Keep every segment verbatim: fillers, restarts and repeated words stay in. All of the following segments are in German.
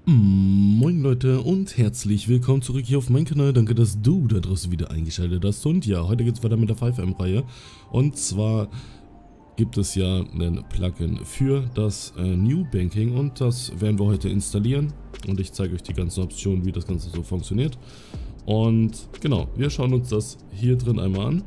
Moin Leute und herzlich willkommen zurück hier auf meinem Kanal. Danke, dass du da draußen wieder eingeschaltet hast. Und ja, heute geht es weiter mit der five M Reihe. Und zwar gibt es ja ein Plugin für das äh, New Banking und das werden wir heute installieren. Und ich zeige euch die ganzen Optionen, wie das Ganze so funktioniert. Und genau, wir schauen uns das hier drin einmal an.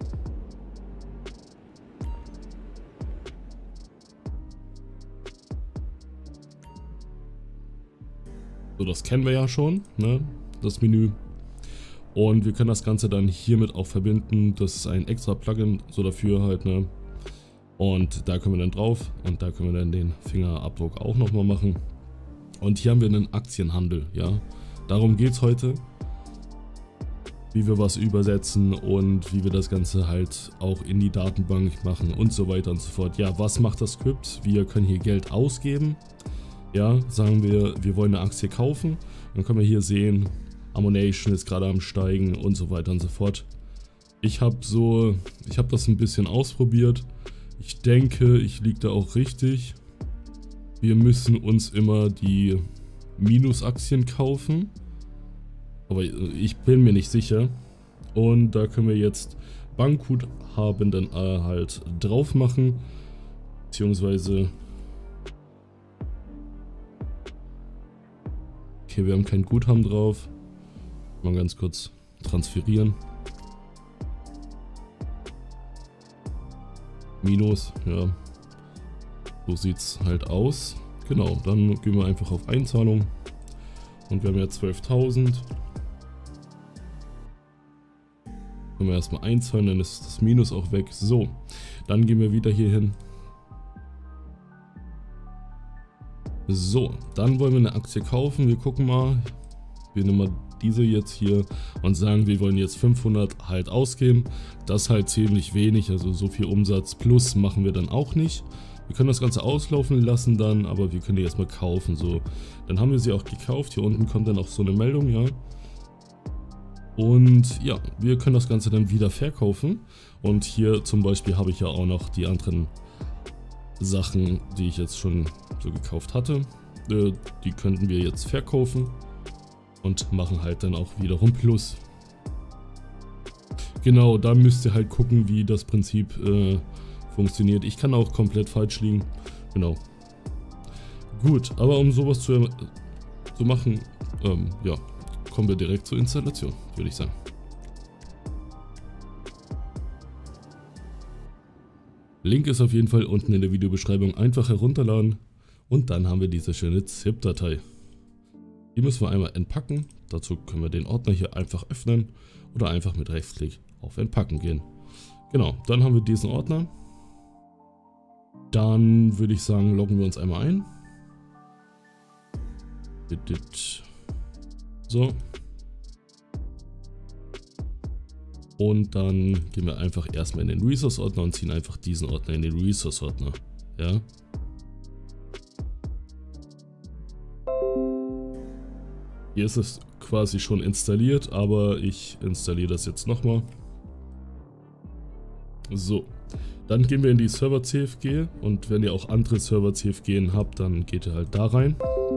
So, das kennen wir ja schon, ne? Das Menü. Und wir können das Ganze dann hiermit auch verbinden. Das ist ein extra Plugin, so dafür halt, ne? Und da können wir dann drauf und da können wir dann den Fingerabdruck auch nochmal machen. Und hier haben wir einen Aktienhandel, ja. Darum geht es heute. Wie wir was übersetzen und wie wir das Ganze halt auch in die Datenbank machen und so weiter und so fort. Ja, was macht das Skript? Wir können hier Geld ausgeben. Ja, sagen wir, wir wollen eine Aktie kaufen, dann können wir hier sehen, Ammunition ist gerade am Steigen und so weiter und so fort. Ich habe so, ich habe das ein bisschen ausprobiert. Ich denke, ich liege da auch richtig. Wir müssen uns immer die Minusaktien kaufen, aber ich bin mir nicht sicher. Und da können wir jetzt Bankguthaben dann äh, halt drauf machen, beziehungsweise okay, wir haben kein Guthaben drauf. Mal ganz kurz transferieren. Minus, ja. So sieht es halt aus. Genau, dann gehen wir einfach auf Einzahlung. Und wir haben ja zwölftausend. Können wir erstmal einzahlen, dann ist das Minus auch weg. So, dann gehen wir wieder hier hin. So, dann wollen wir eine Aktie kaufen. Wir gucken mal. Wir nehmen mal diese jetzt hier und sagen, wir wollen jetzt fünfhundert halt ausgeben. Das ist halt ziemlich wenig, also so viel Umsatz plus machen wir dann auch nicht. Wir können das Ganze auslaufen lassen dann, aber wir können die erstmal kaufen. So, dann haben wir sie auch gekauft. Hier unten kommt dann auch so eine Meldung, ja. Und ja, wir können das Ganze dann wieder verkaufen. Und hier zum Beispiel habe ich ja auch noch die anderen Sachen, die ich jetzt schon so gekauft hatte, äh, die könnten wir jetzt verkaufen und machen halt dann auch wiederum Plus. Genau, da müsst ihr halt gucken, wie das Prinzip äh, funktioniert. Ich kann auch komplett falsch liegen. Genau. Gut, aber um sowas zu, äh, zu machen, ähm, ja, kommen wir direkt zur Installation, würde ich sagen. Link ist auf jeden Fall unten in der Videobeschreibung, einfach herunterladen und dann haben wir diese schöne ZIP-Datei. Die müssen wir einmal entpacken, dazu können wir den Ordner hier einfach öffnen oder einfach mit Rechtsklick auf Entpacken gehen. Genau, dann haben wir diesen Ordner. Dann würde ich sagen, loggen wir uns einmal ein. So. Und dann gehen wir einfach erstmal in den Resource-Ordner und ziehen einfach diesen Ordner in den Resource-Ordner. Ja. Hier ist es quasi schon installiert, aber ich installiere das jetzt nochmal. So. Dann gehen wir in die Server-C F G und wenn ihr auch andere Server-C F G habt, dann geht ihr halt da rein.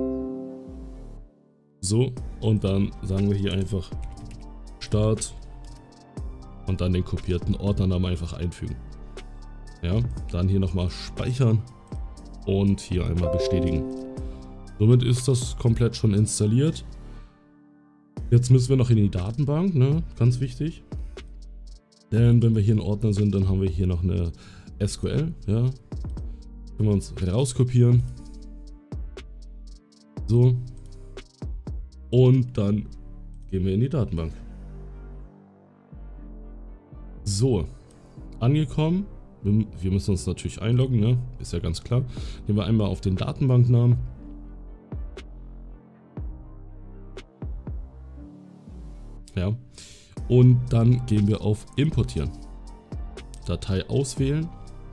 So. Und dann sagen wir hier einfach Start. Und dann den kopierten Ordnernamen einfach einfügen. Ja, dann hier nochmal speichern und hier einmal bestätigen. Somit ist das komplett schon installiert. Jetzt müssen wir noch in die Datenbank, ne? Ganz wichtig. Denn wenn wir hier in Ordner sind, dann haben wir hier noch eine S Q L. Ja, können wir uns rauskopieren. So. Und dann gehen wir in die Datenbank. So, angekommen, wir müssen uns natürlich einloggen, ne? Ist ja ganz klar. Gehen wir einmal auf den Datenbanknamen. Ja, und dann gehen wir auf Importieren. Datei auswählen.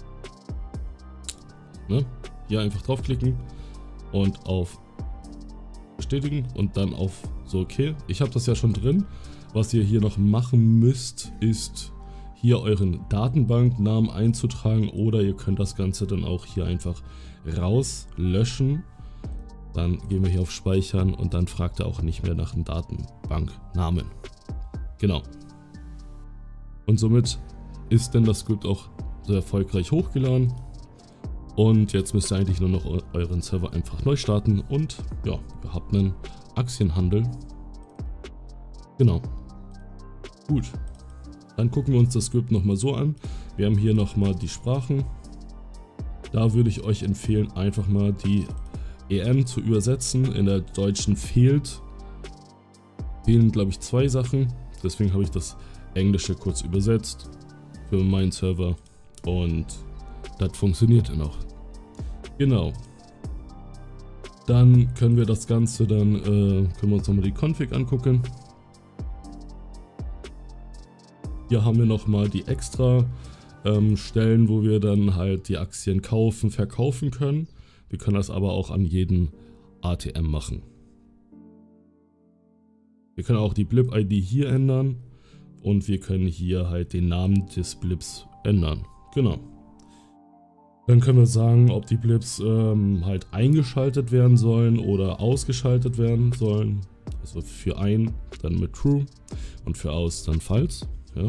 Ne? Hier einfach draufklicken und auf Bestätigen und dann auf so, okay. Ich habe das ja schon drin. Was ihr hier noch machen müsst, ist hier euren Datenbanknamen einzutragen oder ihr könnt das Ganze dann auch hier einfach rauslöschen Dann gehen wir hier auf Speichern und dann fragt er auch nicht mehr nach einem Datenbanknamen. Genau. Und somit ist denn das Skript auch so erfolgreich hochgeladen. Und jetzt müsst ihr eigentlich nur noch euren Server einfach neu starten und ja, ihr habt einen Aktienhandel. Genau. Gut. Dann gucken wir uns das Skript nochmal so an. Wir haben hier nochmal die Sprachen. Da würde ich euch empfehlen, einfach mal die E M zu übersetzen. In der deutschen fehlt, fehlen glaube ich zwei Sachen. Deswegen habe ich das Englische kurz übersetzt für meinen Server und das funktioniert dann auch. Genau. Dann können wir das Ganze dann, äh, können wir uns nochmal die Config angucken. Hier haben wir nochmal die extra ähm, Stellen, wo wir dann halt die Aktien kaufen, verkaufen können. Wir können das aber auch an jeden A T M machen. Wir können auch die Blip-I D hier ändern und wir können hier halt den Namen des Blips ändern. Genau. Dann können wir sagen, ob die Blips ähm, halt eingeschaltet werden sollen oder ausgeschaltet werden sollen. Also für ein dann mit True und für aus dann False. Ja.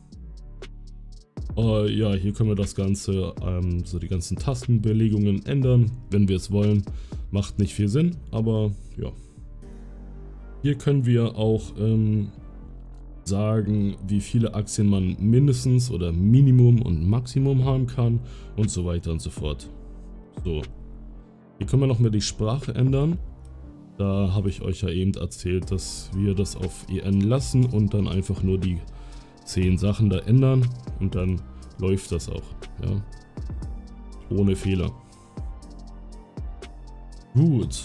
Uh, ja, hier können wir das Ganze, ähm, so die ganzen Tastenbelegungen ändern, wenn wir es wollen. Macht nicht viel Sinn, aber ja. Hier können wir auch ähm, sagen, wie viele Aktien man mindestens oder Minimum und Maximum haben kann und so weiter und so fort. So, hier können wir noch mal die Sprache ändern. Da habe ich euch ja eben erzählt, dass wir das auf E N lassen und dann einfach nur die zehn Sachen da ändern und dann läuft das auch, ja, ohne Fehler. Gut.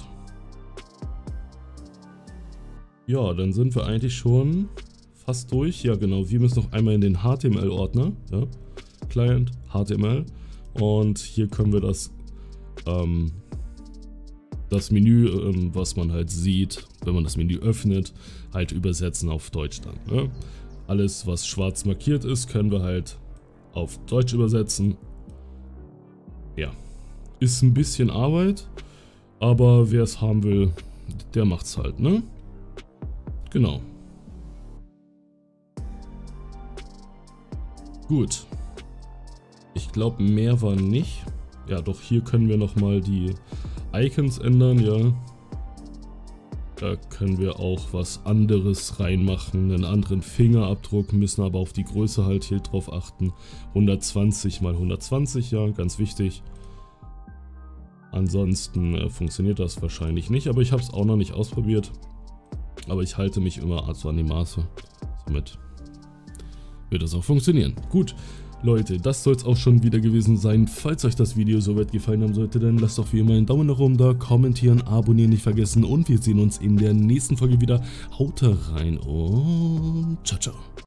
Ja, dann sind wir eigentlich schon fast durch. Ja genau, wir müssen noch einmal in den H T M L-Ordner, ja, Client, H T M L, und hier können wir das, ähm, das Menü, ähm, was man halt sieht, wenn man das Menü öffnet, halt übersetzen auf Deutsch dann, ne? Alles, was schwarz markiert ist, können wir halt auf Deutsch übersetzen. Ja, ist ein bisschen Arbeit, aber wer es haben will, der macht's halt, ne? Genau. Gut. Ich glaube, mehr war nicht. Ja, doch hier können wir nochmal die Icons ändern, ja. Da können wir auch was anderes reinmachen, einen anderen Fingerabdruck, müssen aber auf die Größe halt hier drauf achten. hundertzwanzig mal hundertzwanzig, ja, ganz wichtig. Ansonsten äh, funktioniert das wahrscheinlich nicht, aber ich habe es auch noch nicht ausprobiert. Aber ich halte mich immer also an die Maße, somit wird das auch funktionieren. Gut. Leute, das soll es auch schon wieder gewesen sein. Falls euch das Video soweit gefallen haben sollte, dann lasst doch wie immer einen Daumen nach oben da, kommentieren, abonnieren nicht vergessen und wir sehen uns in der nächsten Folge wieder. Haut rein und ciao, ciao.